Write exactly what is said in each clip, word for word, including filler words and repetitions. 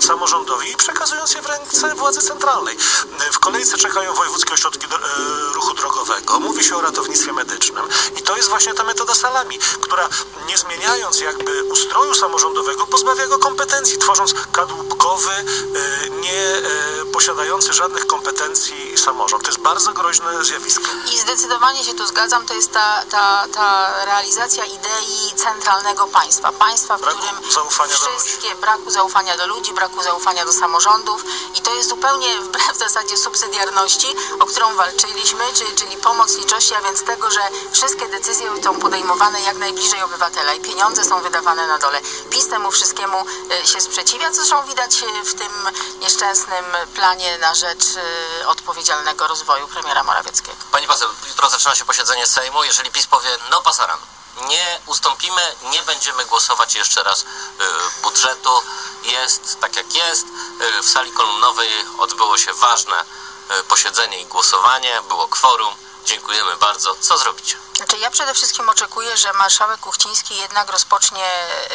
samorządowi i przekazując je w ręce władzy centralnej. W kolejce czekają wojewódzkie ośrodki do, e, ruchu drogowego. Mówi się o ratownictwie medycznym i to jest właśnie ta metoda salami, która nie zmieniając jakby ustroju samorządowego pozbawia go kompetencji, tworząc kadłubkowy, e, nie e, posiadający żadnych kompetencji samorząd. To jest bardzo groźne zjawisko. I zdecydowanie się tu zgadzam, to jest ta, ta, ta realizacja idei centralnego państwa. Państwa, w braku którym zaufania wszystkie, do ludzi. braku zaufania do ludzi, braku zaufania do samorządów i to jest zupełnie wbrew w zasadzie subsydiarności, o którą walczyliśmy, czyli, czyli pomocniczości, a więc tego, że wszystkie decyzje są podejmowane jak najbliżej obywatela i pieniądze są wydawane na dole. PiS temu wszystkiemu się sprzeciwia, co zresztą widać w tym nieszczęsnym planie na rzecz odpowiedzialnego rozwoju premiera Morawieckiego. Pani poseł, jutro zaczyna się posiedzenie Sejmu. Jeżeli PiS powie no pasaran, nie ustąpimy, nie będziemy głosować jeszcze raz y, budżetu, jest tak jak jest. Y, w sali kolumnowej odbyło się ważne y, posiedzenie i głosowanie, było kworum. Dziękujemy bardzo. Co zrobicie? Znaczy ja przede wszystkim oczekuję, że marszałek Kuchciński jednak rozpocznie...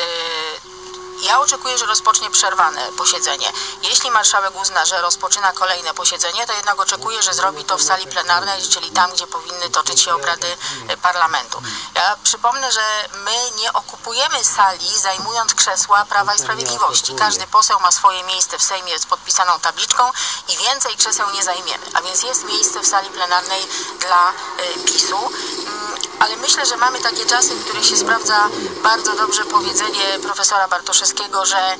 Yy, Ja oczekuję, że rozpocznie przerwane posiedzenie. Jeśli marszałek uzna, że rozpoczyna kolejne posiedzenie, to jednak oczekuję, że zrobi to w sali plenarnej, czyli tam, gdzie powinny toczyć się obrady parlamentu. Ja przypomnę, że my nie okupujemy sali, zajmując krzesła Prawa i Sprawiedliwości. Każdy poseł ma swoje miejsce w Sejmie z podpisaną tabliczką i więcej krzeseł nie zajmiemy. A więc jest miejsce w sali plenarnej dla PiS-u. Ale myślę, że mamy takie czasy, w których się sprawdza bardzo dobrze powiedzenie profesora Bartoszewskiego, że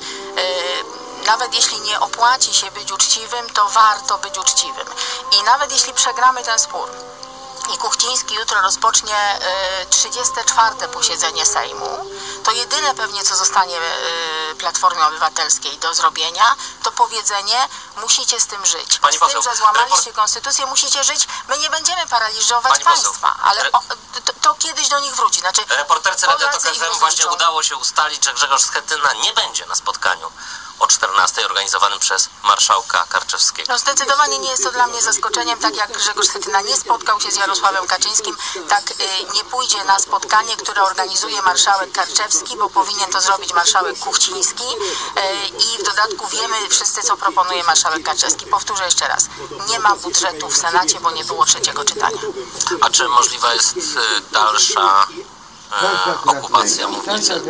y, nawet jeśli nie opłaci się być uczciwym, to warto być uczciwym. I nawet jeśli przegramy ten spór i Kuchciński jutro rozpocznie y, trzydzieste czwarte posiedzenie Sejmu, to jedyne pewnie, co zostanie y, Platformie Obywatelskiej do zrobienia, to powiedzenie, musicie z tym żyć. Pani z poseł, tym, że złamaliście report... konstytucję, musicie żyć. My nie będziemy paraliżować Pani państwa, poseł, ale re... o, to, to kiedyś do nich wróci. Znaczy, reporterce Radia Tok Polacy F M właśnie rozliczą. udało się ustalić, że Grzegorz Schetyna nie będzie na spotkaniu o czternastej organizowanym przez marszałka Karczewskiego. No zdecydowanie nie jest to dla mnie zaskoczeniem, tak jak Grzegorz Schetyna nie spotkał się z Jarosławem Kaczyńskim, tak y, nie pójdzie na spotkanie, które organizuje marszałek Karczewski, bo powinien to zrobić marszałek Kuchciński y, i w dodatku wiemy wszyscy, co proponuje marszałek Karczewski. Powtórzę jeszcze raz, nie ma budżetu w Senacie, bo nie było trzeciego czytania. A czy możliwa jest y, dalsza y, okupacja mównicy?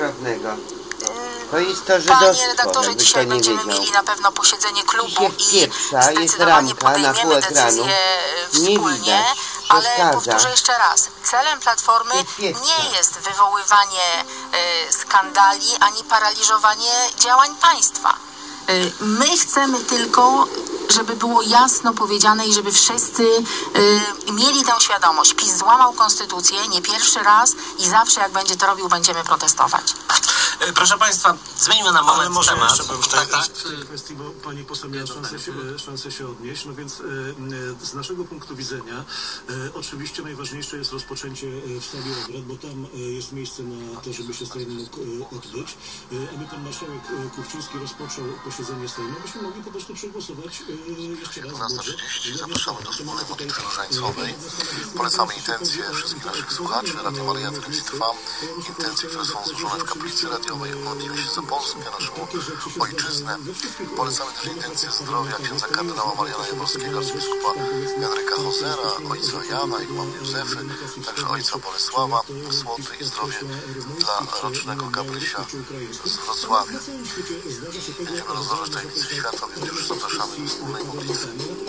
To jest to Panie redaktorze, dzisiaj będziemy mieli na pewno posiedzenie klubu i zdecydowanie podejmiemy decyzję wspólnie, ale powtórzę jeszcze raz, celem Platformy nie jest wywoływanie skandali ani paraliżowanie działań państwa. My chcemy tylko, żeby było jasno powiedziane i żeby wszyscy y, mieli tę świadomość. PiS złamał konstytucję nie pierwszy raz i zawsze jak będzie to robił, będziemy protestować. Proszę Państwa, zmieńmy na moment Ale może temat. jeszcze bym w tej tak, tak. kwestii, bo pani poseł miała szansę się, szansę się odnieść, no więc e, z naszego punktu widzenia e, oczywiście najważniejsze jest rozpoczęcie w sali obrad, bo tam e, jest miejsce na to, żeby się Sejm mógł e, odbyć. E, aby pan marszałek Kuchciński rozpoczął posiedzenie Sejmu, byśmy mogli po prostu przegłosować e, jeszcze raz dwunasta trzydzieści zapraszamy do wspólnej modlitwy różańcowej. Polecamy intencje wszystkich naszych słuchaczy. Radio Maryja Telewizji Trwa. Intencje, które są złożone w kaplicy radiowej. Modlimy się za Polskę, naszą ojczyznę. Polecamy też intencje zdrowia księdza kardynała Mariana Jaworskiego, arcybiskupa Henryka Hozera, ojca Jana i mamy Józefy, także ojca Bolesława Słoty i zdrowie dla rocznego Gabrysia z Wrocławia. Będziemy rozważać tajemnice świata, więc już zapraszamy do wspólnej modlitwy.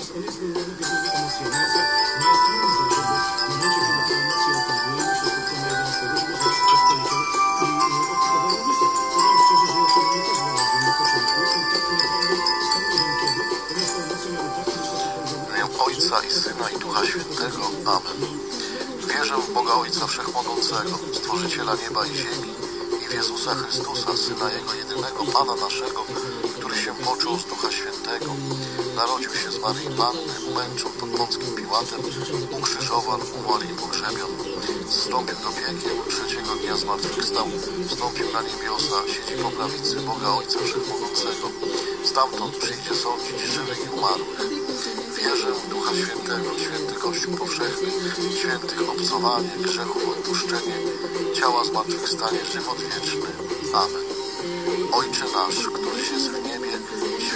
Ojca i Syna i Ducha Świętego. Amen. Wierzę w Boga Ojca Wszechmogącego, Stworzyciela nieba i ziemi i w Jezusa Chrystusa, Syna Jego jedynego, Pana naszego, który się począł z Ducha Świętego, narodził się z Maryi Panny, umęczon pod Pąckim Piłatem, ukrzyżowan, umarł i pogrzebion, zstąpił do piekieł, trzeciego dnia zmartwychwstał, wstąpił na niebiosa, siedzi po prawicy Boga Ojca Wszechmogącego, stamtąd przyjdzie sądzić żywych i umarłych. Wierzę w Ducha Świętego, święty Kościół powszechny, świętych obcowanie, grzechów odpuszczenie, ciała zmartwychwstanie, żywot wieczny. Amen. Ojcze nasz, któryś jest w niebie,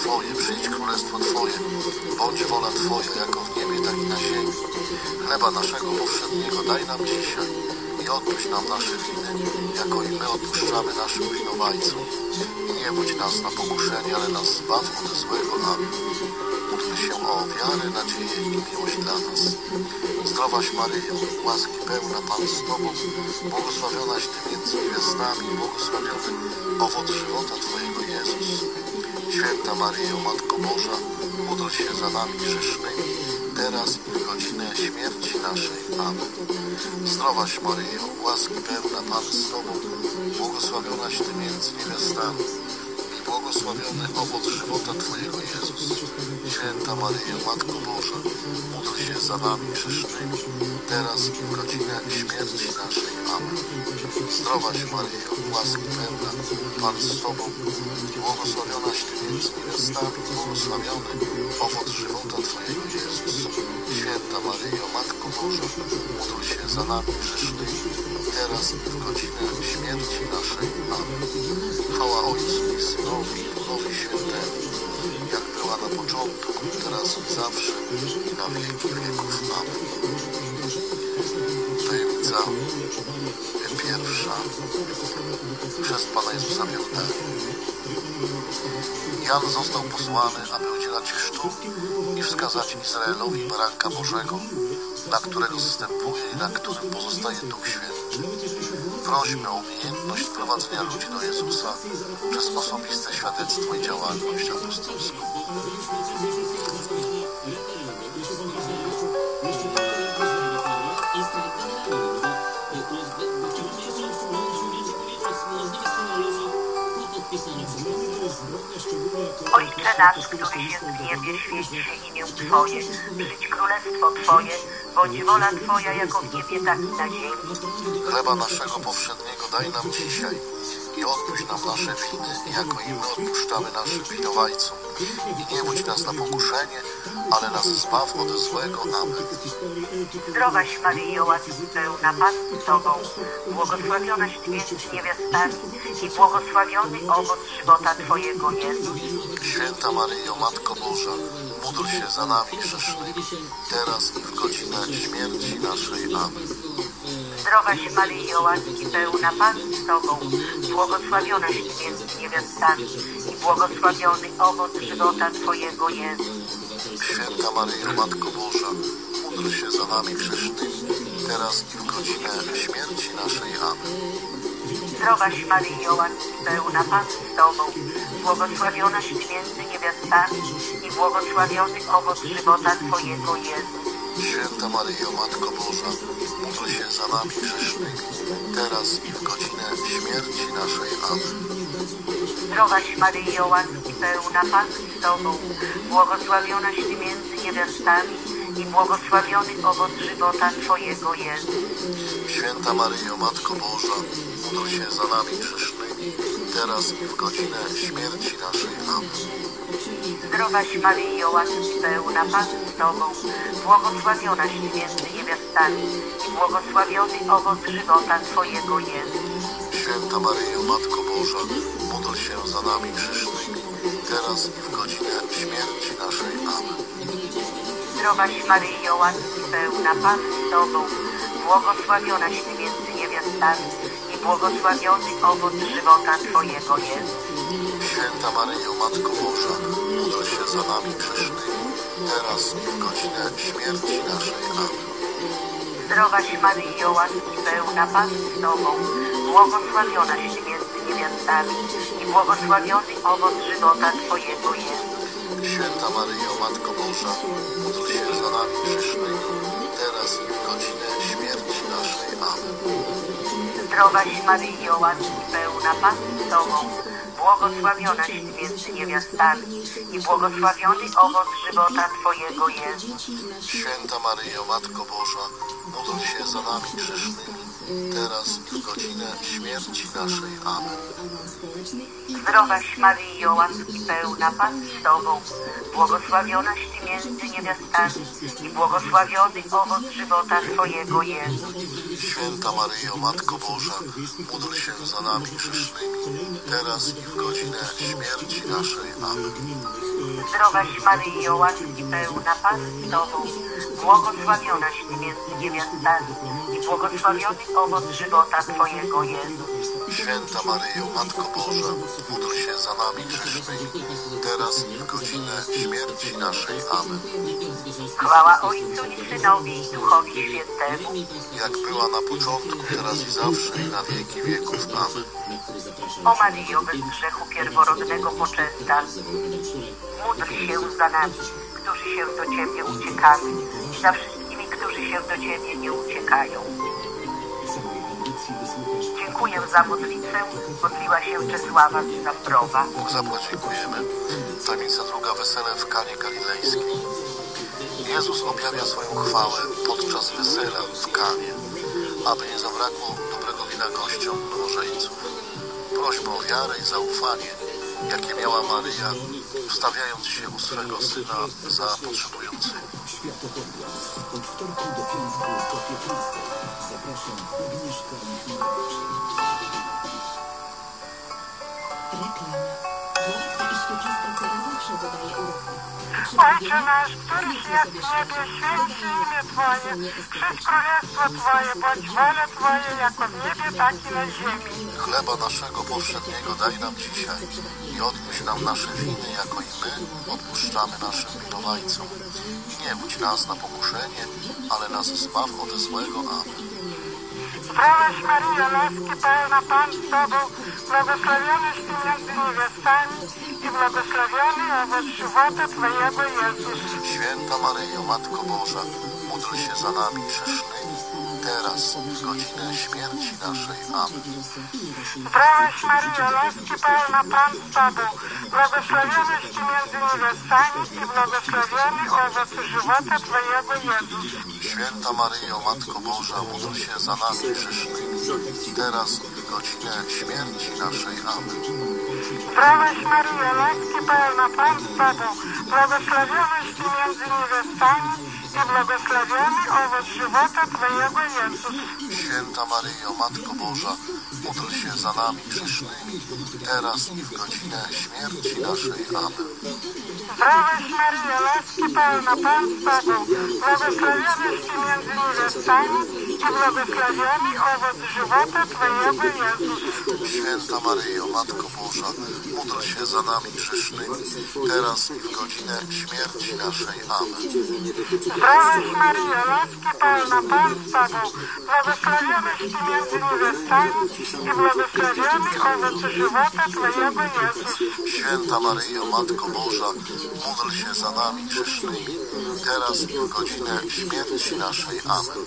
Twoje, przyjdź królestwo Twoje, bądź wola Twoja, jako w niebie, tak i na ziemi. Chleba naszego powszedniego daj nam dzisiaj i odpuść nam nasze winy, jako i my odpuszczamy naszym winowajcom. I nie budź nas na pokuszenie, ale nas zbaw od złego. Amen. Módlmy się o wiarę, nadzieję i miłość dla nas. Zdrowaś Maryjo, łaski pełna, Pan z Tobą, błogosławionaś Ty między niewiastami, błogosławiony owoc żywota Twojego Jezus. Święta Maryjo, Matko Boża, módl się za nami grzesznymi, teraz i w godzinę śmierci naszej. Amen. Zdrowaś Maryjo, łaski pełna, Pan z Tobą, błogosławionaś Ty między niewiastami i błogosławiony owoc żywota Twojego Jezus. Święta Maryjo, Matko Boża, módl się za nami grzesznymi, teraz i w godzinę śmierci naszej. Amen. Zdrowaś Maryjo, łaski pełna, Pan z Tobą, błogosławionaś Ty między niewiastami, błogosławiony owoc żywota Twojego Jezus. Święta Maryjo, Matko Boża, módl się za nami grzesznymi, teraz i w godzinę śmierci naszej. Amen. Chwała Ojcu i Synowi i Duchowi Świętemu, jak była na początku, teraz i zawsze, i na wieki wieków. Amen. Tajemnica pierwsza. Chrzest Pana Jezusa w Jordanii. Jan został posłany, aby udzielać chrztu i wskazać Izraelowi baranka Bożego, na którego zstępuje i na którym pozostaje Duch Święty. Prośmy o umiejętność prowadzenia ludzi do Jezusa przez osobiste świadectwo i działalność apostolską. Ojcze nasz, któryś jest w niebie, święć się imię Twoje, przyjdź królestwo Twoje, bądź wola Twoja, jako w niebie, tak i na ziemi. Chleba naszego powszedniego daj nam dzisiaj i odpuść nam nasze winy, jako i my odpuszczamy naszym winowajcom. I nie budź nas na pokuszenie, ale nas zbaw od złego. Amen. Zdrowaś Maryjo, łaski pełna, Pan z Tobą, błogosławionaś Ty między niewiastami i błogosławiony owoc żywota Twojego Jezus. Święta Maryjo, Matko Boża, módl się za nami grzesznymi, teraz i w godzinę śmierci naszej. Amen. Zdrowaś Maryjo, łaski pełna, Pan z Tobą, błogosławionaś Ty między niewiastami i błogosławiony owoc żywota Twojego Jezus. Święta Maryjo, Matko Boża, módl się za nami grzesznymi, teraz i w godzinę śmierci naszej. Amen. Zdrowaś Maryjo, łaski pełna, Pan z Tobą, błogosławionaś Ty między niewiastami i błogosławiony owoc żywota Twojego Jezus. Święta Maryjo, Matko Boża, módl się za nami grzesznymi, teraz i w godzinę śmierci naszej. Amen. Zdrowaś Maryjo, łaski pełna, Pan z Tobą, błogosławionaś Ty między niewiastami i błogosławiony owoc żywota Twojego Jezus. Święta Maryjo, Matko Boża, módl się za nami grzesznymi, teraz i w godzinę śmierci naszej. Amen. Zdrowaś Maryjo, łaski pełna, Pan z Tobą, błogosławionaś Ty między niewiastami i błogosławiony owoc żywota Twojego Jezus. Święta Maryjo, Matko Boża, módl się za nami grzesznymi, teraz i w godzinę śmierci naszej. Amen. Zdrowaś Maryjo, łaski pełna, Pan z Tobą, błogosławionaś Ty między niewiastami i błogosławiony owoc żywota Twojego Jezus. Święta Maryjo, Matko Boża, módl się za nami grzesznymi, teraz i w godzinę śmierci naszej. Amen. Zdrowaś Maryjo, łaski pełna, Pan z Tobą, błogosławionaś Ty między niewiastami i błogosławiony owoc żywota Twojego Jezus. Święta Maryjo, Matko Boża, módl się za nami grzesznymi, teraz i w godzinę śmierci naszej. Amen. Zdrowaś Maryjo, łaski pełna, Pan z Tobą, błogosławionaś Ty między niewiastami i błogosławiony owoc żywota Twojego Jezus. Święta Maryjo, Matko Boża, módl się za nami grzesznymi, teraz i w godzinę śmierci naszej. Amen. Zdrowaś Maryjo, łaski pełna, Pan z Tobą, błogosławionaś Ty między niewiastami i błogosławiony owoc żywota Twojego Jezus. Święta Maryjo, Matko Boża, módl się za nami grzesznymi, teraz i w godzinę śmierci naszej. Amen. Zdrowaś Maryjo, łaski pełna, Pan z Tobą, błogosławionaś Ty między niewiastami i błogosławiony owoc żywota Twojego, Jezus. Święta Maryjo, Matko Boża, módl się za nami grzesznymi, teraz i w godzinę śmierci naszej. Amen. Chwała Ojcu i Synowi i Duchowi Świętemu, Jak była na początku, teraz i zawsze, i na wieki wieków. Amen. o Maryjo, bez grzechu pierworodnego poczęta, módl się za nami, którzy się do Ciebie uciekamy, i za wszystkimi, którzy się do Ciebie nie uciekają. Dziękuję za modlitwę, modliła się Czesława z Zambrowa. Za podziękujemy. Tajemnica druga, wesele w Kanie Galilejskiej. Jezus objawia swoją chwałę podczas wesela w Kanie, aby nie zabrakło dobrego wina gościom nowożeńców. Prośmy o wiarę i zaufanie, jakie miała Maryja, wstawiając się u swego Syna za potrzebującymi. Od wtorku do piątku po piętnastej. Zapraszam, Agnieszka Michałowicz. Reklama. Gładka i świetlista cera zawsze dodaje uroku. Ojcze nasz, któryś jest w niebie, święć się imię Twoje, przyjdź królestwo Twoje, bądź wola Twoja, jako w niebie, tak i na ziemi. Chleba naszego powszedniego daj nam dzisiaj i odpuść nam nasze winy, jako i my odpuszczamy naszym winowajcom. I nie wódź nas na pokuszenie, ale nas zbaw ode złego. Amen. Zdrowaś Maryjo, łaski pełna, Pan z Tobą, błogosławionaś Ty między niewiastami i błogosławiony owoc żywota Twojego, Jezus. Święta Maryjo, Matko Boża, módl się za nami grzesznymi, teraz i w godzinę śmierci naszej. Amen. Zdrowaś Maryjo, łaski pełna, Pan z Tobą, błogosławionaś Ty między niewiastami i błogosławiony owoc żywota Twojego, Jezus. Święta Maryjo, Matko Boża, módl się za nami grzesznymi, teraz i w godzinę śmierci naszej. Amen. Zdrowaś Maryjo, łaski pełna, Pan z Tobą, błogosławionaś Ty między niewiastami i błogosławiony owoc żywota Twojego, Jezus. Święta Maryjo, Matko Boża, módl się za nami grzesznymi, teraz i w godzinę śmierci naszej. Amen. Zdrowaś Maryjo, łaski pełna, Pan z Tobą, błogosławionaś Ty między niewiastami i błogosławiony owoc żywota Twojego, Jezus. Święta Maryjo, Matko Boża, módl się za nami grzesznymi, teraz i w godzinę śmierci naszej. Amen. Zdrowaś Maryjo, łaski pełna, Pan z Tobą, błogosławionaś Ty między niewiastami i błogosławiony owoc żywota Twojego, Jezus. Święta Maryjo, Matko Boża, módl się za nami grzesznymi, teraz i w godzinę śmierci naszej. Amen.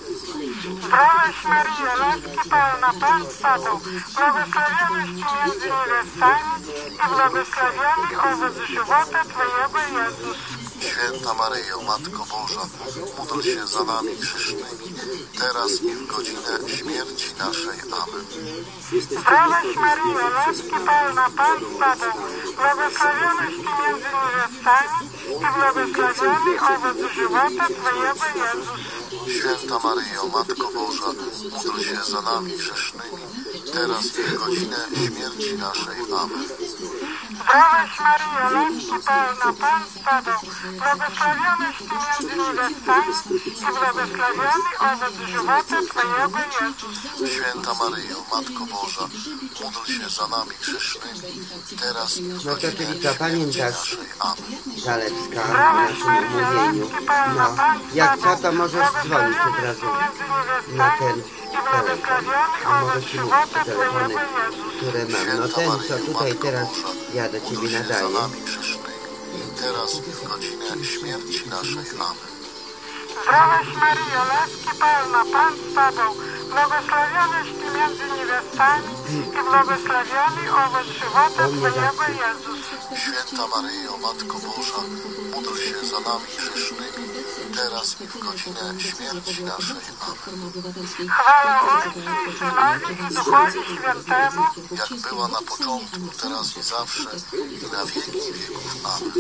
Zdrowaś Maryjo, łaski pełna, Pan z Tobą, błogosławionaś Ty między niewiastami i błogosławiony owoc żywota Twojego, Jezus. Święta Maryjo, Matko Boża, módl się za nami grzesznymi, teraz i w godzinę śmierci naszej. Amen. Zdrowaś Maryjo, łaski pełna, Pan z Tobą, błogosławionaś Ty między niewiastami i błogosławiony owoc żywota Twojego, Jezus. Święta Maryjo, Matko Boża, módl się za nami grzesznymi, teraz i w godzinę śmierci naszej. Amen. Zdrowaś Maryjo, łaski pełna, Pan z Tobą, błogosławionaś Ty między niewiastami i błogosławiony owoc żywota Twojego, Jezus. Święta Maryjo, Matko Boża, módl się za nami grzesznymi, teraz i w No to godzinę czyli co, śmierci pamiętasz naszej. Amen. Zalewska w naszym umówieniu. No, jak co, to możesz dzwonić od razu na ten telefon. A może ci mówić telefony, które mam. No ten, co tutaj teraz ja do ciebie Módl się za nadaję. nami grzesznymi, teraz i w godzinę śmierci naszej. Amen. Zdrowaś Maryjo, łaski pełna, Pan z Tobą, błogosławionaś Ty między niewiastami i błogosławiony owoc żywota Twojego, Jezus. Święta Maryjo, Matko Boża, módl się za nami grzesznymi, teraz i w godzinę śmierci naszej. Amen. Chwała Ojcu i Synowi i Duchowi Świętemu, Jak była na początku, teraz i zawsze, i na wieki wieków. Amen.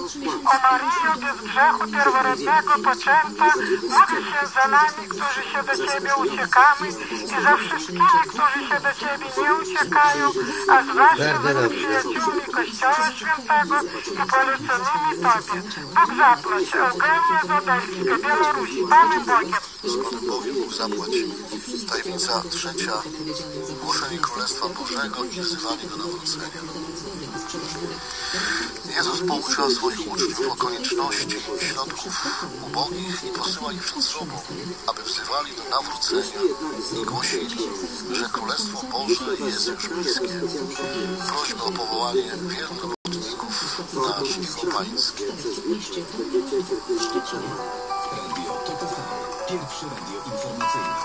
o Maryjo, bez grzechu pierworodnego poczęta, módl się za nami, którzy się do Ciebie uciekamy i za wszystkimi, którzy się do Ciebie nie uciekają, a zwłaszcza za przyjaciółmi, Kościoła Świętego i poleconymi Tobie. Bóg zapłać. Eugenia Zadelska, Białoruś. Panem Bogiem. Z Panem Bogiem Bóg zapłać. Tajemnica trzecia. Głoszenie Królestwa Bożego i wzywanie do nawrócenia. Jezus poucza swoich uczniów o konieczności środków ubogich i posyła ich przed sobą, aby wzywali do nawrócenia i głosili, że Królestwo Boże jest już bliskie. Prośba o powołanie wielu robotników na żniwo pańskie. Radio TOK F M. Pierwsze radio informacyjne.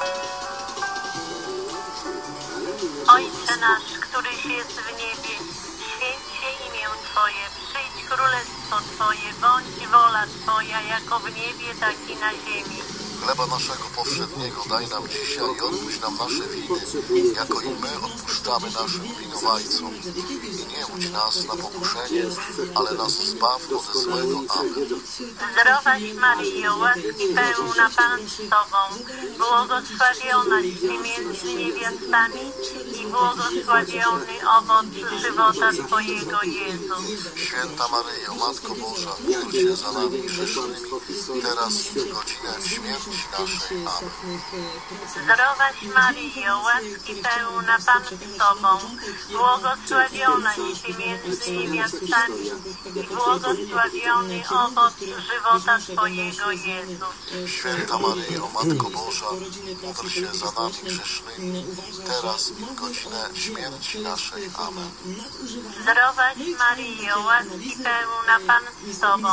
Ojcze nasz, któryś jest w niebie, święć się imię Twoje, przyjdź królestwo Twoje, bądź wola Twoja, jako w niebie, tak i na ziemi. Chleba naszego powszedniego daj nam dzisiaj i odpuść nam nasze winy, jako i my odpuszczamy naszym winowajcom. I nie łudź nas na pokuszenie, ale nas zbaw ode złego. Amen. Zdrowaś Maryjo, łaski pełna Pan z Tobą, błogosławionaś Ty między niewiastami i błogosławiony owoc żywota Twojego, Jezus. Święta Maryjo, Matko Boża, módl się za nami grzesznymi, teraz i w godzinę śmierci naszej. Amen. Zdrowaś Maryjo, łaski pełna Pan z Tobą, błogosławionaś Ty między niewiastami i błogosławiony owoc żywota Twojego, Jezus. Święta Maryjo, Matko Boża, módl się za nami grzesznymi, teraz i w godzinę śmierci naszej. Amen. Zdrowaś Maryjo, łaski pełna Pan z Tobą,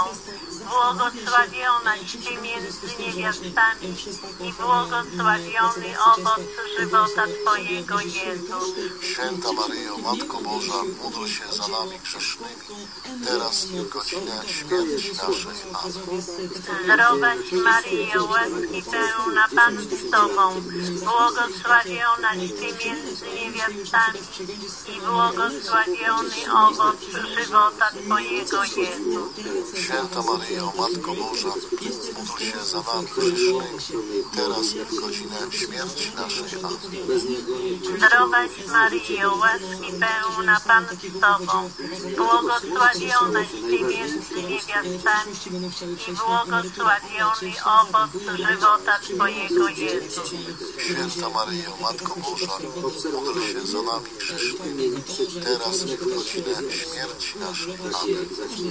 błogosławionaś Ty między niewiastami i błogosławiony owoc żywota Twojego, Jezus. Święta Maryjo, Matko Boża, módl się za nami grzesznymi, teraz i w godzinę śmierci naszej. Amen. Zdrowaś Maryjo, łaski pełna Pan z Tobą, błogosławionaś Ty między niewiastami i błogosławiony owoc żywota Twojego, Jezus. Święta Maryjo, Matko Boża, módl się za nami grzesznymi, teraz i w godzinę śmierci naszej. Amen. Zdrowaś Maryjo, łaski pełna Pan z Tobą, błogosławionaś Ty między niewiastami i błogosławiony owoc żywota Twojego, Jezus. Święta Maryjo, Matko Boża, módl się za nami grzesznymi, teraz i w godzinę śmierci naszej. Amen.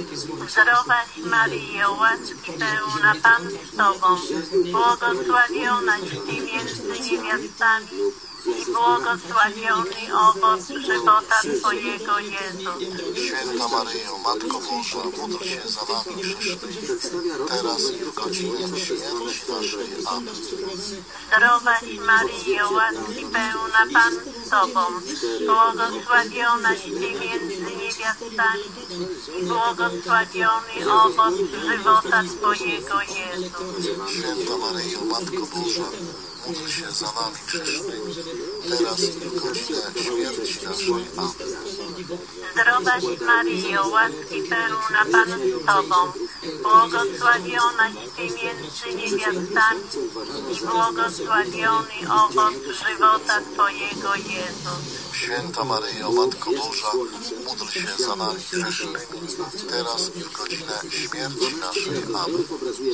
Zdrowaś Maryjo, łaski pełna Pan z Tobą, błogosławionaś Ty między niewiastami i błogosławiony owoc żywota Twojego, Jezus. Święta Maryjo, Matko Boża, módl się za nami grzesznymi, teraz i w godzinę śmierci naszej. Amen. Zdrowaś Maryjo, łaski pełna Pan z Tobą, błogosławionaś Ty między niewiastami i błogosławiony owoc żywota Twojego, Jezus. Święta Maryjo, Matko Boża, módl się za nami grzesznymi, teraz i w godzinę śmierci naszej. Amen. Zdrowaś Maryjo, łaski pełna Pan z Tobą, błogosławionaś Ty między niewiastami i błogosławiony owoc żywota Twojego, Jezus. Święta Maryjo, Matko Boża, módl się za nami grzesznymi, teraz i w godzinę śmierci naszej. Amen.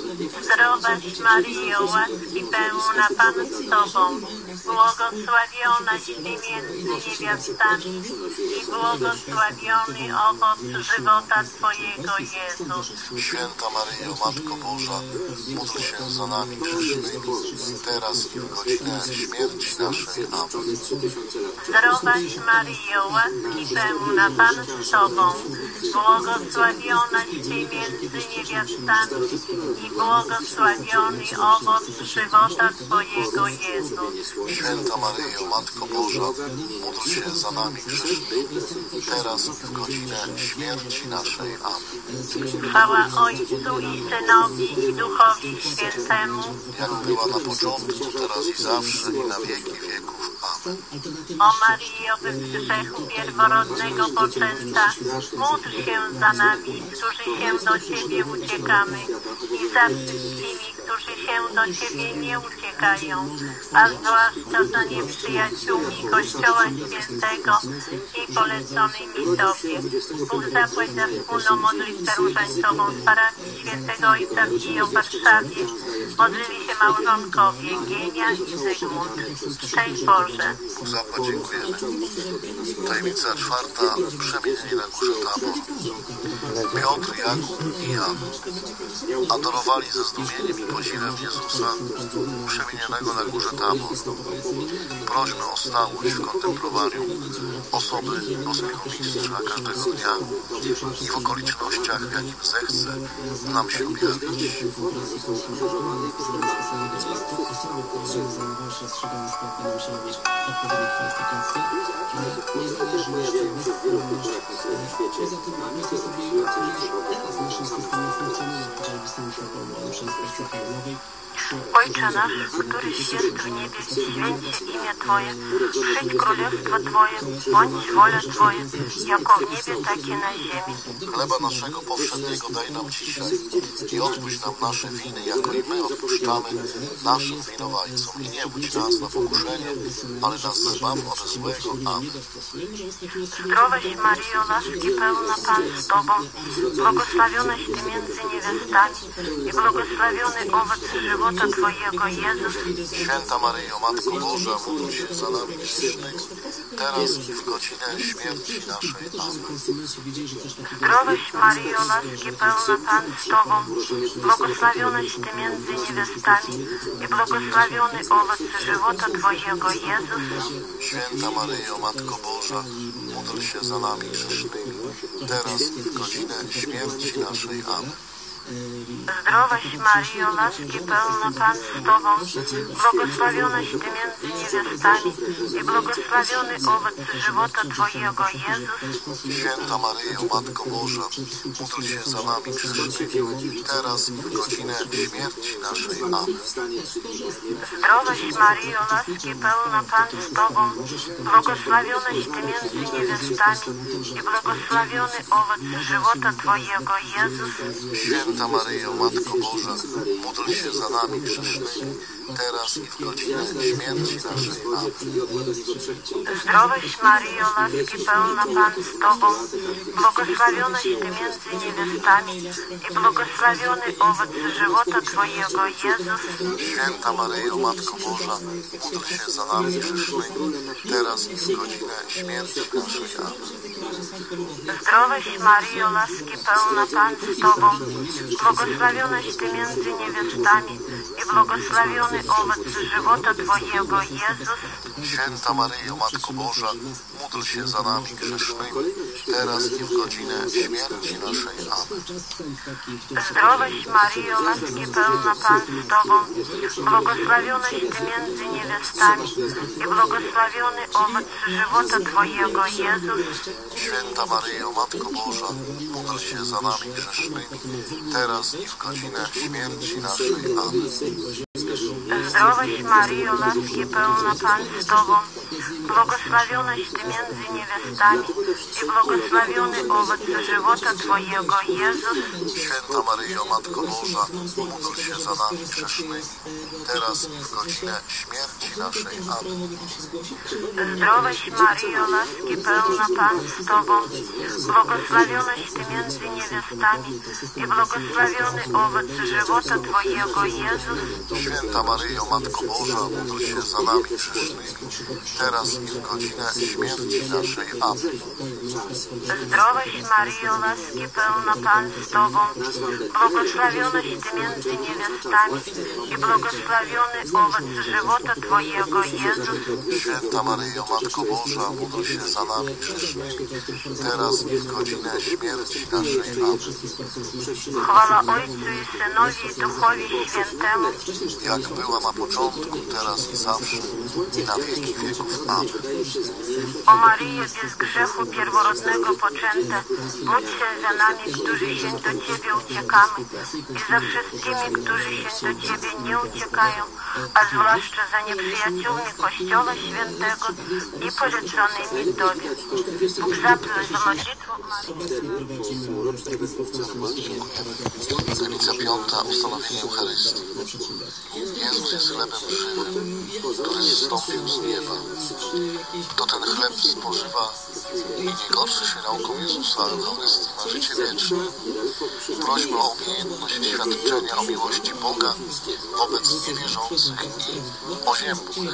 Zdrowaś Maryjo, łaski pełna Pan z Tobą, błogosławionaś Ty między niewiastami i błogosławiony owoc żywota Twojego, Jezus. Święta Maryjo, Matko Boża, módl się za nami grzesznymi, teraz i w godzinę śmierci naszej. Amen. Zdrowaś Maryjo, łaski pełna Pan z Tobą, błogosławionaś Ty między niewiastami i błogosławiony owoc żywota Twojego, Jezus. Święta Maryjo, Matko Boża, módl się za nami grzesznymi, teraz i w godzinę śmierci naszej. Amen. Chwała Ojcu i Synowi i Duchowi Świętemu, jak była na początku, teraz i zawsze i na wieki wieków. Amen. Amen. O Maryjo, bez grzechu pierworodnego poczęta, módl się za nami, którzy się do Ciebie uciekamy i za wszystkimi, którzy się do Ciebie nie uciekają, a zwłaszcza za nieprzyjaciółmi Kościoła Świętego i poleconymi Tobie. Bóg zapłać za wspólną modlitwę różańcową z parafii Świętego Ojca w Kiju w Warszawie. Modlili się małżonkowie Gienia i Zygmunt. Szczęść Boże. Bóg zapłać, dziękujemy. Tajemnica czwarta. Przemienienie na górze Tabor. Piotr, Jakub i Jan adorowali ze zdumieniem i podziwem Jezusa przemienionego na górze Tabor. Prośmy o stałość w kontemplowaniu osoby boskiego mistrza każdego dnia i w okolicznościach, w jakim zechce nam się objawić. Ojcze nasz, któryś jest w niebie, święć się imię Twoje, przyjdź królestwo Twoje, bądź wola Twoja, jako w niebie, tak i na ziemi. Chleba naszego powszedniego daj nam dzisiaj i odpuść nam nasze winy, jako i my odpuszczamy naszym winowajcom. I nie budź nas na pokuszenie, ale nas zbaw od złego. Amen. Zdrowaś Maryjo, łaski pełna, Pan z Tobą, błogosławionaś Ty między niewiastami i błogosławiony owoc żywota Twojego, Jezus. Święta Maryjo, Matko Boża, módl się za nami grzesznymi, teraz i w godzinę śmierci naszej. Amen. Zdrowaś Maryjo, łaski pełna, Pan z Tobą, błogosławionaś Ty między niewiastami i błogosławiony owoc żywota Twojego, Jezus. Święta Maryjo, Matko Boża, módl się za nami grzesznymi, teraz i w godzinę śmierci naszej. Amen. Zdrowaś Maryjo, łaski pełna, Pan z Tobą, błogosławionaś Ty między niewiastami i błogosławiony owoc żywota Twojego, Jezus. Święta Maryjo, Matko Boża, módl się za nami grzesznymi, teraz i w godzinę śmierci naszej. Amen. Zdrowaś Maryjo, łaski pełna, Pan z Tobą, błogosławionaś Ty między niewiastami i błogosławiony owoc żywota Twojego, Jezus. Święta Maryjo, Matko Boża, módl się za nami grzesznymi, teraz i w godzinę śmierci naszej. Amen. Zdrowaś Maryjo, łaski pełna, Pan z Tobą, błogosławionaś Ty między niewiastami i błogosławiony owoc żywota Twojego, Jezus. Święta Maryjo, Matko Boża, módl się za nami grzesznymi, teraz i w godzinę śmierci naszej. Amen. Zdrowaś Maryjo, łaski pełna, Pan z Tobą, błogosławionaś Ty między niewiastami i błogosławiony owoc żywota Twojego, Jezus. Święta Maryjo, Matko Boża, módl się za nami grzesznymi, teraz i w godzinę śmierci naszej. Amen. Zdrowaś Maryjo, łaski pełna, Pan z Tobą, błogosławionaś Ty między niewiastami i błogosławiony owoc żywota Twojego, Jezus. Święta Maryjo, Matko Boża, módl się za nami grzesznymi, teraz i w godzinę śmierci naszej. Amen. Zdrowaś Maryjo, łaski pełna, Pan z Tobą, błogosławionaś Ty między niewiastami i błogosławiony owoc żywota Twojego, Jezus. Święta Maryjo, Matko Boża, módl się za nami grzesznymi, teraz i w godzinę śmierci naszej. Amen. Zdrowaś Maryjo, łaski pełna, Pan z Tobą, błogosławionaś Ty między niewiastami i błogosławiony owoc żywota Twojego, Jezus. Święta Maryjo, Matko Boża, módl się za nami grzesznymi, teraz i w godzinę śmierci naszej. Amen. Zdrowaś Maryjo, łaski pełna, Pan z Tobą, błogosławionaś Ty między niewiastami i błogosławiony owoc żywota Twojego, Jezus. Święta Maryjo, Matko Boża, módl się za nami grzesznymi, teraz i w godzinę śmierci naszej. Amen. Chwała Ojcu i Synowi i Duchowi Świętemu, jak była na początku, teraz i zawsze, i na wieki wieków. Amen. o Maryjo, bez grzechu pierworodnego pierworodnego poczęta, bądź się za nami, którzy się do Ciebie uciekamy i za wszystkimi, którzy się do Ciebie nie uciekają, a zwłaszcza za nieprzyjaciółmi Kościoła Świętego i pożyczonymi Tobie. Bóg zaplać za modlitwą Tajemnica piąta. Ustanowienie Eucharystii. Jezus jest chlebem żywym, który zstąpił z nieba. Kto ten chleb spożywa i nie gorszy się nauką Jezusa, Eucharystii ma życie wieczne. Prośmy o umiejętność świadczenia o miłości Boga wobec niewierzących i oziębłych.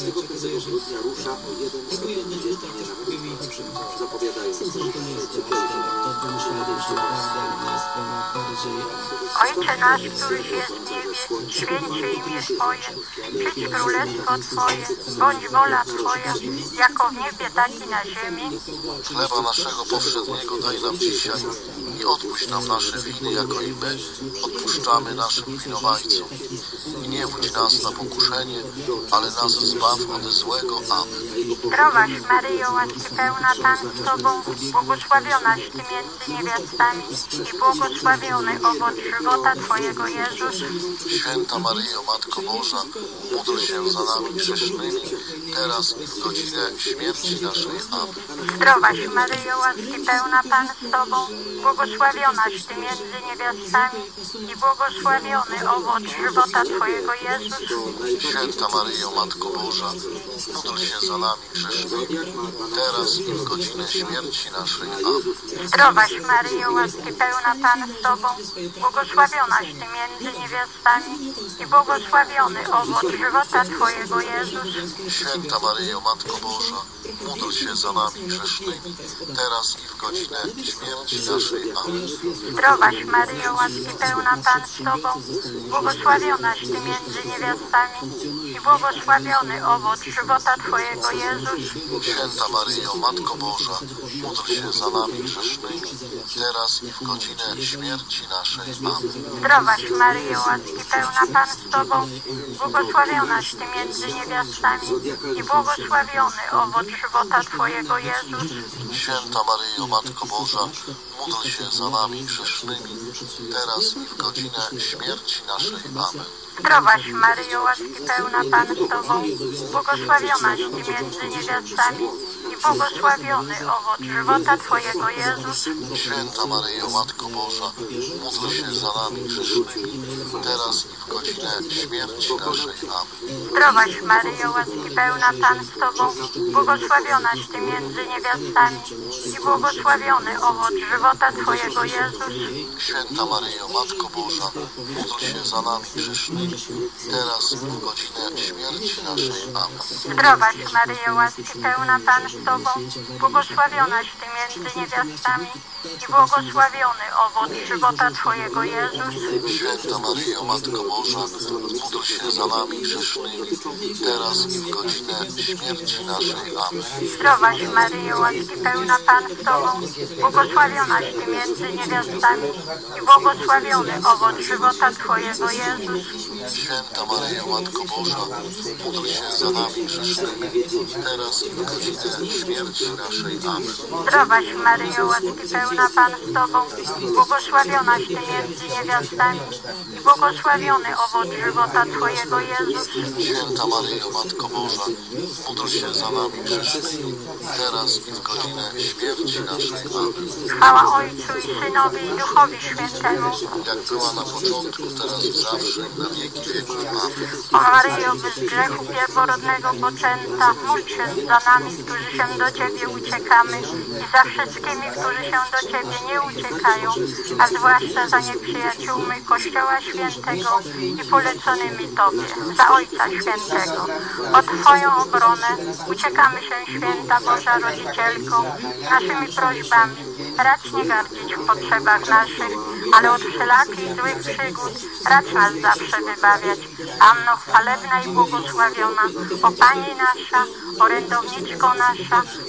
Ojcze nasz, któryś jest w niebie, święć się imię Twoje, przyjdź królestwo Twoje, bądź wola Twoja, jako w niebie, tak i na ziemi. Chleba naszego powszedniego daj nam dzisiaj i odpuść nam nasze winy, jako i my odpuszczamy naszym winowajcom. I nie wódź nas na pokuszenie, ale nas zbaw ode złego. Amen. Zdrowaś Maryjo, łaski pełna, Pan z Tobą, błogosławionaś Ty między niewiastami i błogosławiony owoc żywota Twojego, Jezus. Święta Maryjo, Matko Boża, módl się za nami grzesznymi, teraz i w godzinę śmierci naszej. Amen. Zdrowaś Maryjo, łaski pełna, Pan z Tobą, błogosławionaś Ty między niewiastami i błogosławiony owoc żywota Twojego, Jezus. Święta Maryjo, Matko Boża, módl się za nami grzesznymi, teraz i w godzinę śmierci naszej. Amen. Zdrowaś Maryjo, łaski pełna, Pan z Tobą, błogosławionaś Ty między niewiastami i błogosławiony owoc żywota Twojego, Jezus. Święta Maryjo, Matko Boża, módl się za nami grzesznymi, teraz i w godzinę śmierci naszej. Amen. Zdrowaś Maryjo, łaski pełna, Pan z Tobą, błogosławionaś Ty między niewiastami i błogosławiony owoc żywota Twojego, Jezus. Święta Maryjo, Matko Boża, módl się za nami grzesznymi, teraz i w godzinę śmierci naszej. Amen. Zdrowaś Maryjo, łaski pełna, Pan z Tobą, błogosławionaś Ty między niewiastami i błogosławiony owoc żywota Twojego, Jezus. Święta Maryjo, Matko Boża, módl się za nami grzesznymi, teraz i w godzinę śmierci naszej. Amen. Zdrowaś Maryjo, łaski pełna, Pan z Tobą, błogosławionaś Ty między niewiastami i błogosławiony owoc żywota Twojego, Jezus. Święta Maryjo, Matko Boża, módl się za nami grzesznymi, teraz i w godzinę śmierci naszej. Amen. Zdrowaś Maryjo, łaski pełna, Pan z Tobą, błogosławionaś Ty między niewiastami i błogosławiony owoc żywota Twojego, Jezus. Święta Maryjo, Matko Boża, módl się za nami grzesznymi, teraz i w godzinę śmierci naszej. Amen. Zdrowaś Maryjo, łaski pełna, Pan z Tobą, błogosławionaś Ty między niewiastami i błogosławiony owoc żywota Twojego, Jezus. Święta Maryjo, Matko Boża, módl się za nami grzesznymi, teraz i w godzinę śmierci naszej. Amen. Zdrowaś Maryjo, łaski pełna, Pan z Tobą, błogosławionaś Ty między niewiastami i błogosławiony owoc żywota Twojego, Jezus. Święta Maryjo, Matko Boża, módl się za nami grzesznymi, teraz i w godzinę śmierci naszej. Amen. Zdrowaś Maryjo, łaski pełna, Pan z Tobą, błogosławionaś Ty między niewiastami i błogosławiony owoc żywota Twojego, Jezus. Święta Maryjo, Matko Boża, módl się za nami grzesznymi, teraz i w godzinę śmierci naszej. Amen. Chwała Ojcu i Synowi i Duchowi Świętemu, jak była na początku, teraz i zawsze, i na wieki wieków. Amen. O Maryjo, bez grzechu pierworodnego poczęta, módl się za nami, którzy się do Ciebie uciekamy i za wszystkimi, którzy się do Ciebie nie uciekają, a zwłaszcza za nieprzyjaciółmi Kościoła Świętego i poleconymi Tobie, za Ojca Świętego. O Twoją obronę uciekamy się, Święta Boża Rodzicielko, naszymi prośbami. Racz nie gardzić w potrzebach naszych, ale od wszelakich złych przygód racz nas zawsze wybawiać. Panno chwalebna i błogosławiona, o Pani nasza, orędowniczko nasza,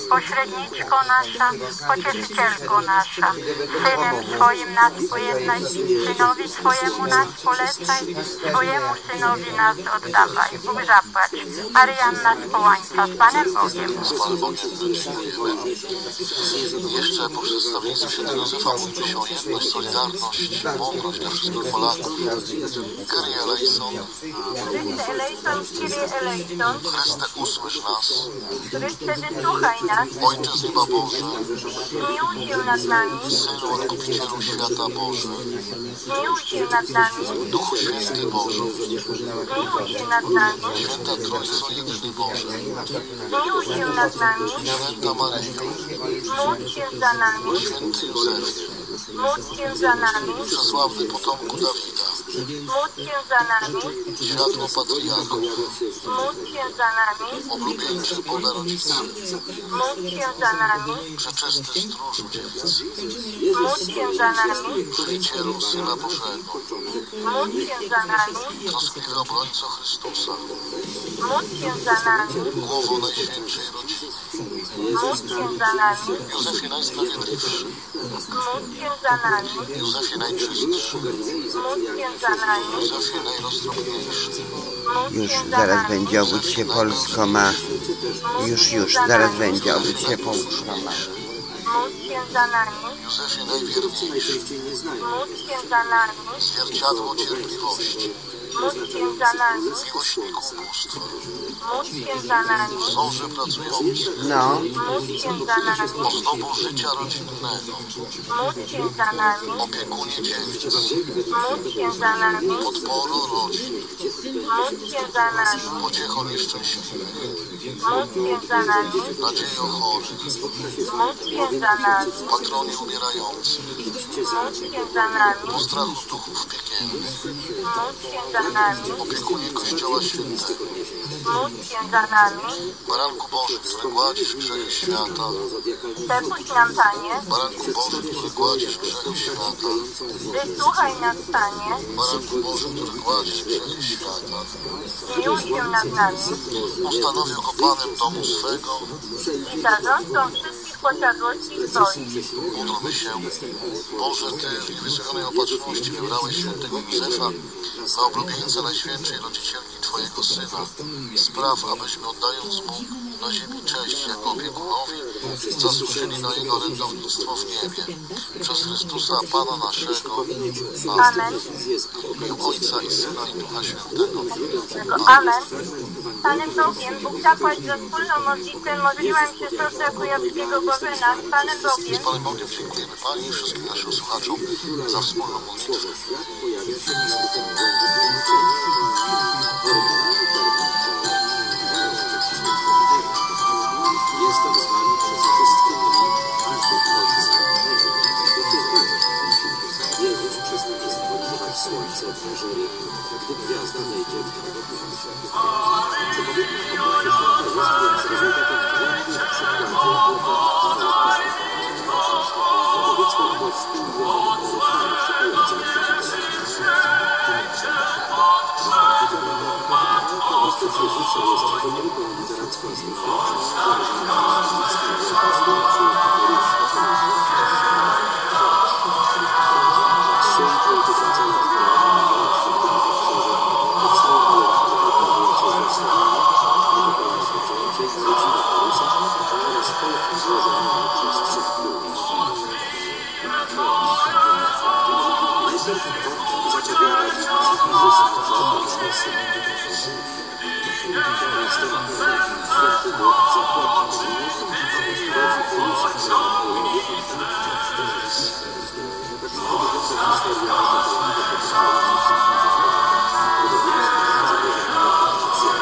pośredniczko nasza, pocieszycielko nasza, Synem Twoim nas pojednaj, Synowi Twojemu nas polecaj, Twojemu Synowi nas oddawaj. Bóg zapłać. Arianna z Połańca, z Panem Bogiem. Z Panem Bogiem dziękujemy. Jeszcze po przedstawieństwie świętego Józefa módlmy się o jedność, solidarność, mądrość dla wszystkich Polaków. Kyrie eleison, Chryste eleison, Kyrie eleison, Chryste usłysz nas, Chryste wysłuchaj nas, Ojcze z nieba Boże, zmiłuj się nad nami, Synu Odkupicielu świata Boże, zmiłuj się nad nami, Duchu Święty Boże, zmiłuj się nad nami, Święta Trójco Jedyny Boże, zmiłuj się nad nami, Święta Maryjo, módl się za nami, Święty Józefie, módl się za nami, przesławny potomku Dawida, módl się za nami, światło patriarchów, módl się za nami, oblubieńczy Boga Rodzica, módl się za nami, przeczysty stróżu dziewic, módl się za nami, Przyjacielu Syna Bożego, módl się za nami, troskliwy obrońco Chrystusa, módl się za nami, głowo Najświętszej Rodziny, módl się za nami, Józefie Najsprawiedliwszy, módl się za nami, Józefie Najczystszy, módl się za nami, Józefie Najroztropniejszy, módl Już, się za zaraz nami, będzie, obudź się Polsko ma. Już, już, zaraz będzie, obudź się Polsko ma. módl się za nami, Józefie Najwierniejszy, módl się za nami, zwierciadło cierpliwości, módl się za nami, miłośniku ubóstwa, módl się za nami, wzorze pracujący, No, módl się za nami, ozdobu życia rodzinnego, módl się za nami, opiekunie dziewic, módl się za nami, podporo rodzin, módl się za nami, pociecho nieszczęśliwych, módl się za nami, nadziejo chorych, módl się za nami, patronie umierających, módl się za nami, postrachu duchów piekielnych, módl się za nami, opiekunie Kościoła Świętego, módl się za nami, Baranku Boży, który gładzisz grzechy świata, przepuść nam, Panie, Baranku Boży, który gładzisz grzechy świata, wysłuchaj nas, Panie, Baranku Boży, który gładzisz grzechy świata, zmiłuj się nad nami ustanowił go Panem domu swego, i zarządcą wszystkich posiadłości Twoich. módlmy się. Boże, Ty w niewyzwionej opatrzności wybrałeś świętego Józefa na oblubieńca Najświętszej Rodzicielki Twojego Syna. Spraw, abyśmy oddając Mu na ziemi cześć jako opiekunowi, zasłużyli na Jego orędownictwo w niebie. Przez Chrystusa Pana naszego. Amen. W imię Ojca i Syna i Ducha Świętego. Amen. Panem Bogiem, Bóg zapłać za wspólną modlitwę, modliłam się Sostra Kujawskiego Bożena z Panem Bogiem. Z Panem Bogiem dziękujemy Pani i wszystkim naszym słuchaczom za wspólną modlitwę. Jestem z Wami przez wszystkie dni, aż do końca. Jezus przestanie symbolizować słońce w Neżerii, gdy gwiazda wejdzie w jego punkt. Przepowiednia o Bogu Święta jest więc rezultatem błędu w przykładzie Powiedzmy go z tym błędem prorokami szukającym księżyca. Postać Jezusa jest chorobą literacką instytucją zależną od konstytucji trzy i pół tysiąca lat temu powstało niepokojące zwiastowanie, niepokojące poczęcie i wrócimy Parusa oraz polk złożony przez trzech królów. Najpierw Bóg zapowiada Jezusa jako Mesjasza. Następnie święty Bóg zakłada rodzinę, rodzi Parusa na Eulowie. Tak wygląda historia Adama do powstania. Podobieństwo zapowiadane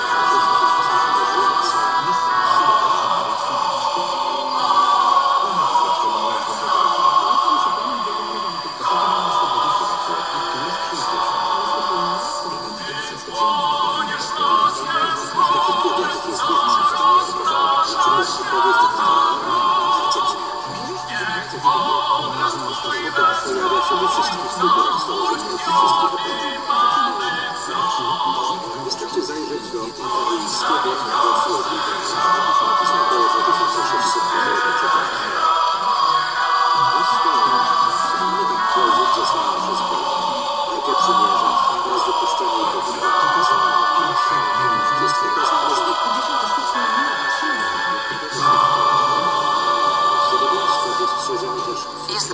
pojawia się we wszystkich kulturach starożytnych, wszystkich epok. Wystarczy zajrzeć do antagonickiego głosu Obliga z około dwa tysiące sześćset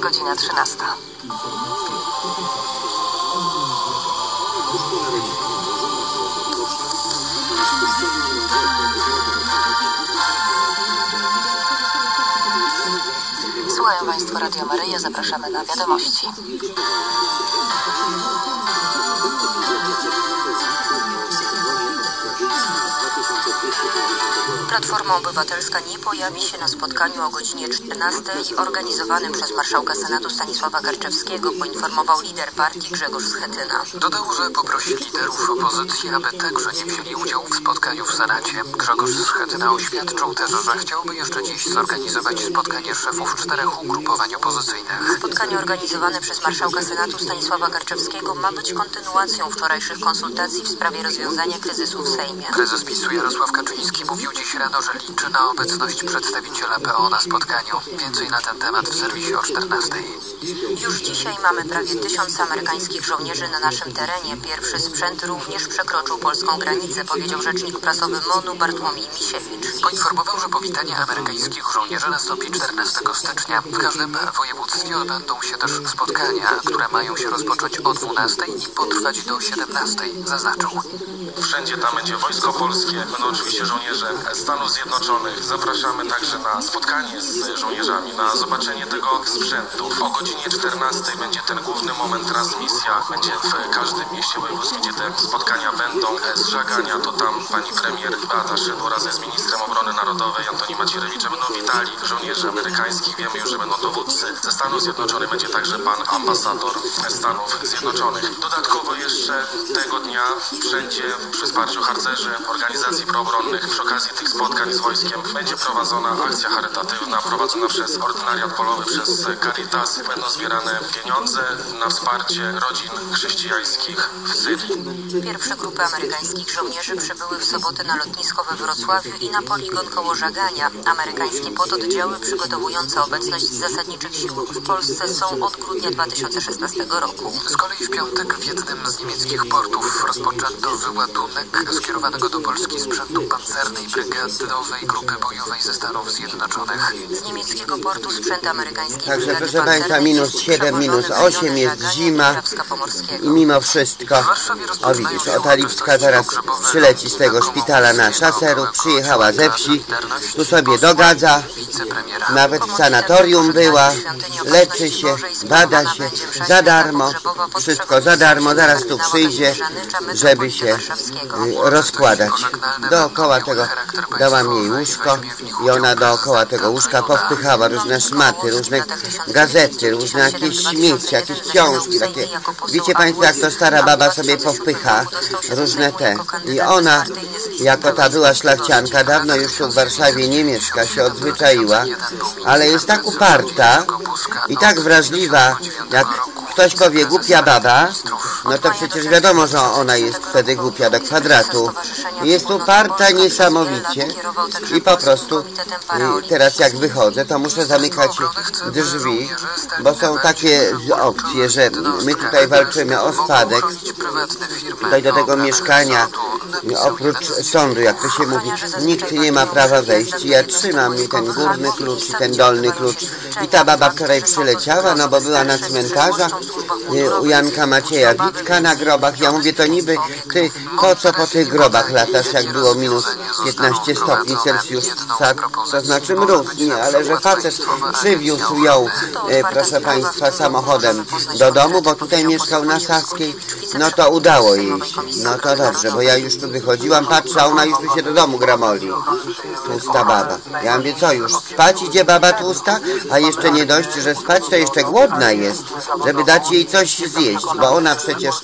godzina trzynasta. Słuchają Państwo Radio Maryja, zapraszamy na wiadomości. Platforma Obywatelska nie pojawi się na spotkaniu o godzinie czternastej organizowanym przez marszałka Senatu Stanisława Karczewskiego, poinformował lider partii Grzegorz Schetyna. Dodał, że poprosi liderów opozycji, aby także nie wzięli udziału w spotkaniu w Senacie. Grzegorz Schetyna oświadczył też, że chciałby jeszcze dziś zorganizować spotkanie szefów czterech ugrupowań opozycyjnych. Spotkanie organizowane przez marszałka Senatu Stanisława Karczewskiego ma być kontynuacją wczorajszych konsultacji w sprawie rozwiązania kryzysu w Sejmie. Prezes PiSu Jarosław Kaczyński mówił dziś rano, że liczy na obecność przedstawiciela P O na spotkaniu. Więcej na ten temat w serwisie o czternastej. Już dzisiaj mamy prawie tysiąc amerykańskich żołnierzy na naszym terenie. Pierwszy sprzęt również przekroczył polską granicę, powiedział rzecznik prasowy MONU Bartłomiej Misiewicz. Poinformował, że powitanie amerykańskich żołnierzy nastąpi czternastego stycznia. W każdym województwie odbędą się też spotkania, które mają się rozpocząć o dwunastej i potrwać do siedemnastej, zaznaczył. Wszędzie tam będzie Wojsko Polskie, będą oczywiście żołnierze Stanów Zjednoczonych. Zapraszamy także na spotkanie z żołnierzami, na zobaczenie tego sprzętu. O godzinie czternastej będzie ten główny moment, transmisja. Będzie w każdym mieście wojewódzkim, gdzie te spotkania będą. Z Żagania to tam pani premier Beata Szydło razem z ministrem obrony narodowej Antoni Macierewiczem będą witali żołnierzy amerykańskich. Wiemy już, że będą dowódcy ze Stanów Zjednoczonych. Będzie także pan ambasador Stanów Zjednoczonych. Dodatkowo jeszcze tego dnia wszędzie przy wsparciu harcerzy, organizacji proobronnych, przy okazji tych spotkań z wojskiem będzie prowadzona akcja charytatywna prowadzona przez Ordynariat Polowy, przez Caritas. Będą zbierane pieniądze na wsparcie rodzin chrześcijańskich w Syrii. Pierwsze grupy amerykańskich żołnierzy przybyły w sobotę na lotnisko we Wrocławiu i na poligon koło Żagania. Amerykańskie pododdziały przygotowujące obecność zasadniczych sił w Polsce są od grudnia dwa tysiące szesnastego roku. Z kolei w piątek w jednym z niemieckich portów rozpoczęto wyładunek skierowanego do Polski sprzętu pancernej brygady nowej grupy bojowej ze Stanów Zjednoczonych. Z niemieckiego portu sprzęt amerykańskiej Także brygady proszę Państwa, minus siedem, minus osiem, jest zima i mimo wszystko, o widzisz, o Lipska zaraz przyleci z tego szpitala na Szaseru, przyjechała ze wsi, tu sobie dogadza, nawet w sanatorium była, leczy się, bada się, za darmo, wszystko za darmo, zaraz tu przyjdzie, żeby się rozkładać. Dookoła tego dałam jej łóżko i ona dookoła tego łóżka powpychała różne szmaty, różne gazety, różne jakieś śmieci, jakieś książki takie. Wiecie Państwo, jak to stara baba sobie powpycha różne te. I ona, jako ta była szlachcianka, dawno już tu w Warszawie nie mieszka, się odzwyczaiła, ale jest tak uparta i tak wrażliwa, jak ktoś powie głupia baba, no to przecież wiadomo, że ona jest wtedy głupia do kwadratu. Jest uparta niesamowicie i po prostu teraz jak wychodzę, to muszę zamykać drzwi, bo są takie opcje, że my tutaj walczymy o spadek. Tutaj do tego mieszkania, oprócz sądu, jak to się mówi, nikt nie ma prawa wejść. Ja trzymam mi ten górny klucz i ten dolny klucz. I ta baba wczoraj przyleciała, no bo była na cmentarzach u Janka Macieja Witka na grobach. Ja mówię, to niby ty po co po tych grobach latasz, jak było minus piętnaście stopni Celsjusza, to znaczy mróz, nie, ale że facet przywiózł ją, e, proszę Państwa, samochodem do domu, bo tutaj mieszkał na Saskiej, no to udało jej. No to dobrze, bo ja już tu wychodziłam, patrzę, a ona już tu się do domu gramoli. Tłusta baba. Ja mówię, co już, spać idzie baba tłusta? A jeszcze nie dość, że spać, to jeszcze głodna jest, żeby dać jej coś zjeść, bo ona przecież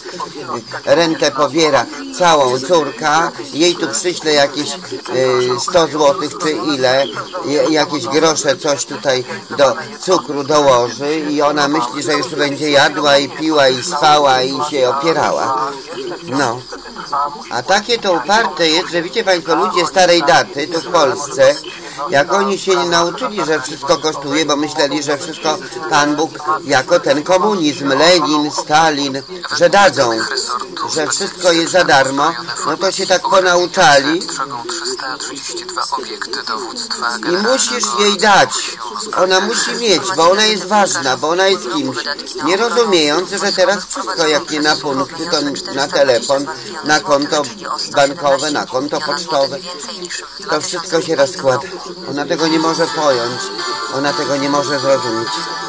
rentę pobiera całą, córka, jej tu przyśle jakieś y, sto złotych czy ile, y, jakieś grosze, coś tutaj do cukru dołoży i ona myśli, że już tu będzie jadła i piła i spała i się opierała. No. A takie to uparte jest, że wiecie Państwo, ludzie starej daty tu w Polsce, jak oni się nie nauczyli, że wszystko kosztuje, bo myśleli, że wszystko Pan Bóg jako ten komunizm, Lenin, Stalin, że dadzą. że wszystko jest za darmo, no to się tak ponauczali trzysta trzydzieści dwa obiekty dowództwa i musisz jej dać. Ona musi mieć, bo ona jest ważna, bo ona jest kimś. Nie rozumiejąc, że teraz wszystko jak nie na punkty, to na telefon, na konto bankowe, na konto pocztowe, to wszystko się rozkłada. Ona tego nie może pojąć. Ona tego nie może zrozumieć.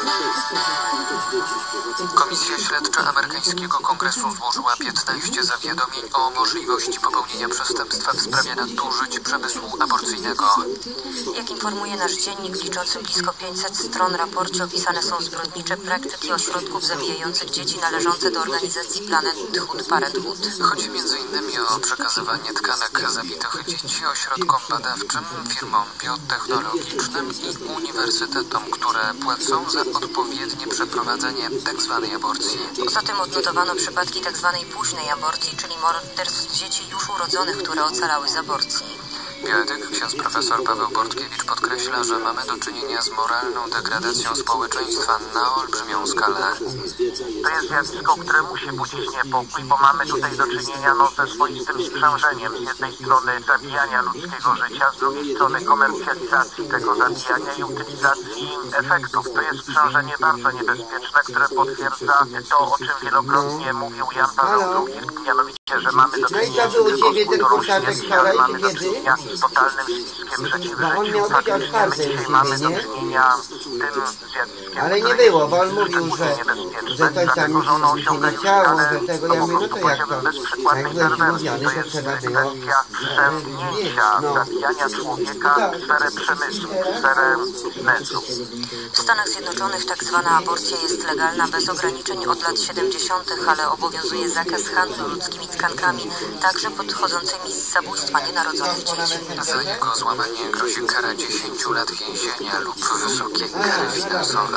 Komisja Śledcza Amerykańskiego Kongresu złożyła piętnaście zawiadomień o możliwości popełnienia przestępstwa w sprawie nadużyć przemysłu aborcyjnego. Jak informuje nasz dziennik, liczący blisko pięćset stron, raporcie opisane są zbrodnicze praktyki ośrodków zabijających dzieci należące do organizacji Planned Parenthood. Chodzi między innymi o przekazywanie tkanek zabitych dzieci ośrodkom badawczym, firmom biotechnologicznym i uniwersytetom, które płacą za odpowiednie przeprowadzenie tzw. aborcji. Poza tym odnotowano przypadki tzw. późnej aborcji, czyli morderstw dzieci już urodzonych, które ocalały z aborcji. Bioetyk ksiądz profesor Paweł Bortkiewicz podkreśla, że mamy do czynienia z moralną degradacją społeczeństwa na olbrzymią skalę. To jest zjawisko, które musi budzić niepokój, bo mamy tutaj do czynienia no, ze swoistym sprzężeniem. Z jednej strony zabijania ludzkiego życia, z drugiej strony komercjalizacji tego zabijania i utylizacji efektów. To jest sprzężenie bardzo niebezpieczne, które potwierdza to, o czym wielokrotnie mówił Jan Paweł drugi, mianowicie, że mamy do czynienia z kulturą śmierci, mamy do czynienia z totalnym zjawiskiem przeciwżyciu. Faktycznie my dzisiaj mamy do czynienia z tym zjawiskiem, ale nie było, bo on mówił, że, że coś tam mi się nie chciało, że tego, ja mówię, no to jak to, jak byłeś mówiony, że trzeba było przemknięcia, zabijania człowieka w sferę przemysłu, w sferę biznesu. W Stanach Zjednoczonych tak zwana aborcja jest legalna bez ograniczeń od lat siedemdziesiątych, ale obowiązuje zakaz handlu ludzkimi tkankami, także podchodzącymi z zabójstwa nienarodzonych dzieci. Za jego złamanie grozi kara dziesięciu lat więzienia lub wysokie kary finansowe.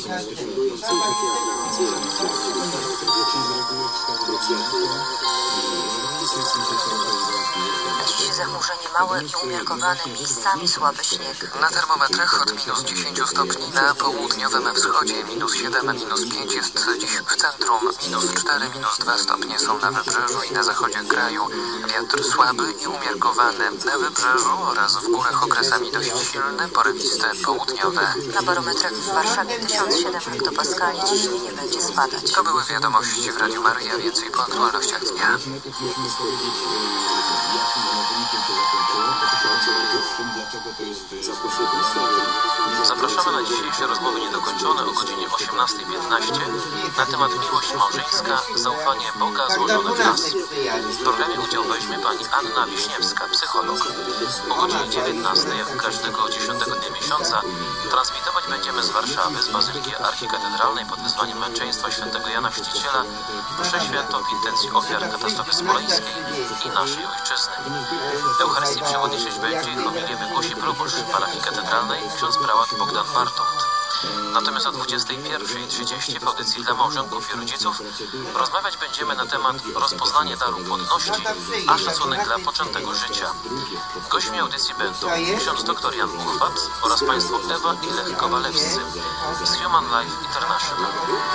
Dziś zachmurzenie małe i umiarkowane, miejscami słaby śnieg. Na termometrach od minus dziesięć stopni na południowym wschodzie, minus siedem, minus pięć jest dziś w centrum, minus cztery, minus dwa stopnie są na wybrzeżu i na zachodzie kraju. Wiatr słaby i umiarkowany na wybrzeżu oraz w górach okresami dość silny, porywiste, południowe. Na barometrach w Warszawie tysiąc siedem hektopaskali, ciśnienie będzie spadać. To były wiadomości w Radiu Maryja, więcej po aktualnościach dnia. Zapraszamy na dzisiejsze rozmowy niedokończone o godzinie osiemnastej piętnaście na temat miłość małżeńska, zaufanie Boga złożone w nas. W programie udział weźmie pani Anna Wiśniewska, psycholog. O godzinie dziewiętnastej, jak każdego dziesiątego dnia miesiąca, transmitować będziemy z Warszawy, z Bazyliki Archikatedralnej pod wezwaniem męczeństwa świętego Jana Chrzciciela, mszę świętą w intencji ofiar katastrofy smoleńskiej i naszej ojczyzny. Eucharystii przewodniczyć będzie i homilię wygłosi proboszcz parafii katedralnej, ksiądz prałat Bogdan Bartold. Natomiast o dwudziestej pierwszej trzydzieści w audycji dla małżonków i rodziców rozmawiać będziemy na temat rozpoznanie daru płodności, a szacunek dla poczętego życia. Gośćmi audycji będą ksiądz dr Jan Uchwat oraz państwo Ewa i Lech Kowalewscy z Human Life International.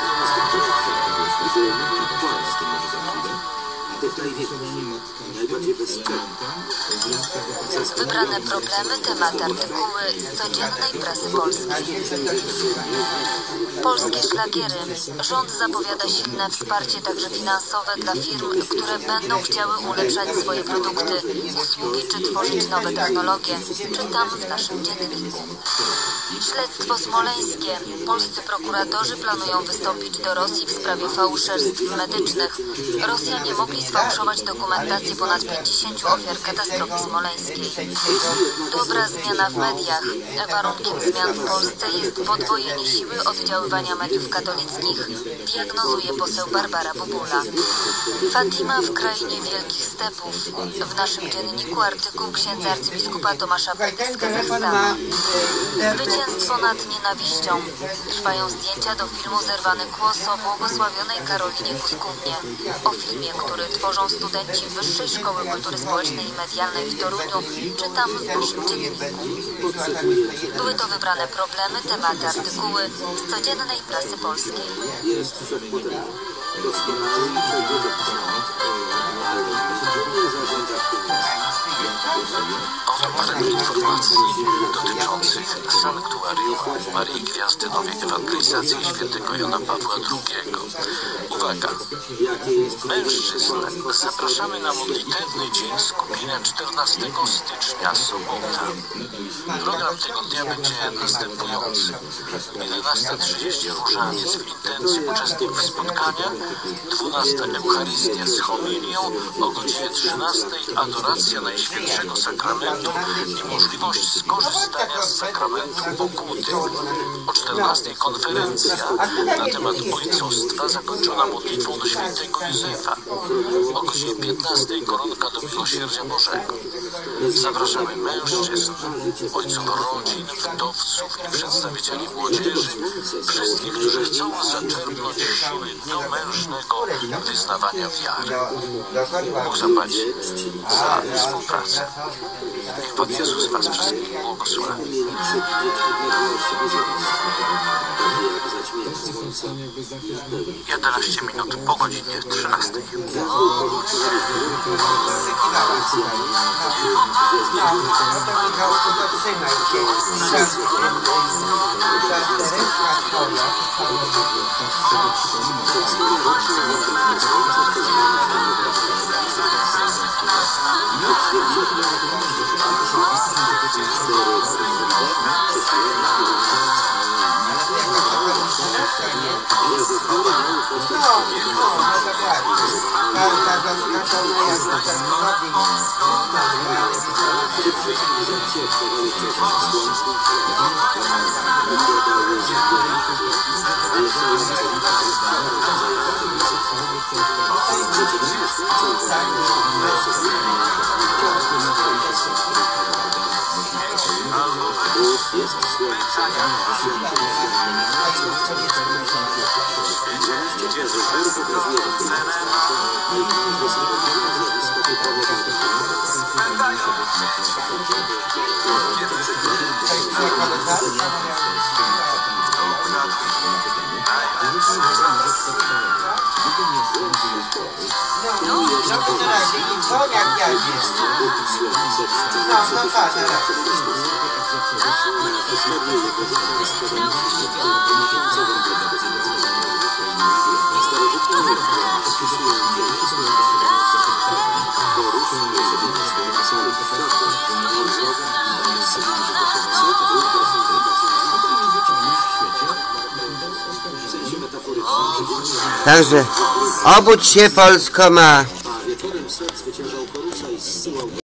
Wybrane problemy, tematy, artykuły z codziennej prasy polskiej. Polskie szlagiery. Rząd zapowiada silne wsparcie także finansowe dla firm, które będą chciały ulepszać swoje produkty, usługi czy tworzyć nowe technologie. Czytam w naszym dzienniku. Śledztwo smoleńskie. Polscy prokuratorzy planują wystąpić do Rosji w sprawie fałszerstw medycznych. Rosjanie mogli sfałszować dokumentację ponad pięćdziesięciu ofiar katastrofy smoleńskiej. Dobra zmiana w mediach. Warunkiem zmian w Polsce jest podwojenie siły oddziaływania mediów katolickich, diagnozuje poseł Barbara Bubula. Fatima w krainie wielkich stepów. W naszym dzienniku artykuł księdza arcybiskupa Tomasza Wojty z Kazachstanu. Zwycięstwo nad nienawiścią. Trwają zdjęcia do filmu Zerwany głos o błogosławionej Karolinie Kuskównie. O filmie, który tworzą studenci Wyższej Szkoły Kultury Społecznej i Medialnej w Toruniu, czytam w naszym dzienniku. Były to wybrane problemy, tematy, artykuły z codziennej prasy polskiej. Doskonałej przewodniczącej Oto parę informacji dotyczących sanktuarium Maryi Gwiazdy Nowej Ewangelizacji Świętego Jana Pawła drugiego. Uwaga! Mężczyzn zapraszamy na modlitewny dzień skupienia czternastego stycznia, sobota. Program tego dnia będzie następujący. jedenasta trzydzieści różaniec w intencji uczestników spotkania, dwunasta Eucharystia z homilią, o godzinie trzynastej adoracja Najświętszego Sakramentu i możliwość skorzystania z sakramentu pokuty. O czternastej konferencja na temat ojcostwa zakończona modlitwą do świętego Józefa. O godzinie piętnastej koronka do Miłosierdzia Bożego. Zapraszamy mężczyzn, ojców rodzin, wdowców i przedstawicieli młodzieży, wszystkich, którzy chcą zaczerpnąć siły do mężnego wyznawania wiary. Bóg zapłaci za współpracę. Niech Pan Jezus Was wszystkich błogosławi. jedenaście minut po godzinie trzynastej. Także obudź się, Polsko ma.